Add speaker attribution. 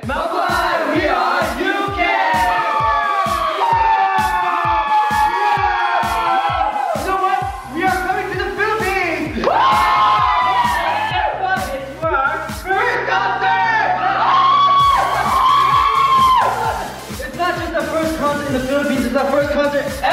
Speaker 1: Mabuhay! We are UK! You know what? We are coming to the Philippines! Guess what? It's our first concert! It's not just the first concert in the Philippines, it's our first concert